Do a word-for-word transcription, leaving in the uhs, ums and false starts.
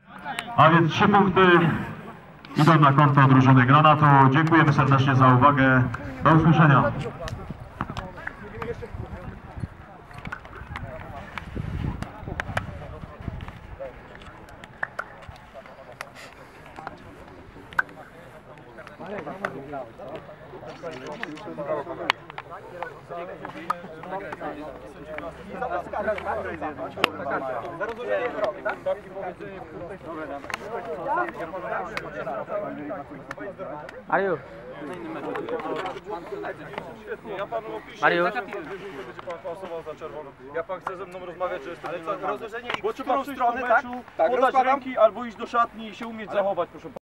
A więc trzy punkty idą na konto drużyny Granatu. Dziękujemy serdecznie za uwagę. Do usłyszenia. Mariusz. Świetnie, ja panu opiszę. Mariusz. Będzie pan pasował za czerwoną. Jak pan chce ze mną rozmawiać, że jestem Ale co, rozłożenie i bo w trzeba którą przyjść stronę, po tak? meczu, Tak, podać rozkładam. ręki albo iść do szatni i się umieć zachować, proszę pana.